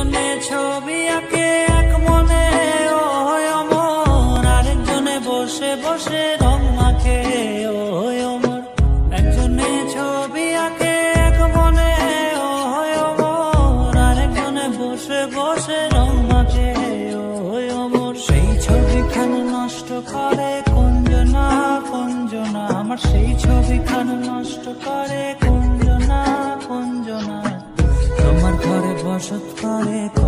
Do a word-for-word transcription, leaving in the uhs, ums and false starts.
একজনে ছবি আঁকে এক মনে ও অমর, আরেকজনে বসে বসে রং মাখে ও অমর। একজনে ছবি আঁকে এক মনে ও অমর, আরেকজনে বসে বসে রং মাখে ও অমর। সেই ছবিখান নষ্ট করে কুঞ্জনা কুঞ্জনা, আমার সেই ছবিখান নষ্ট করে কুঞ্জনা কুঞ্জনা। তোমার ঘরে বসত করে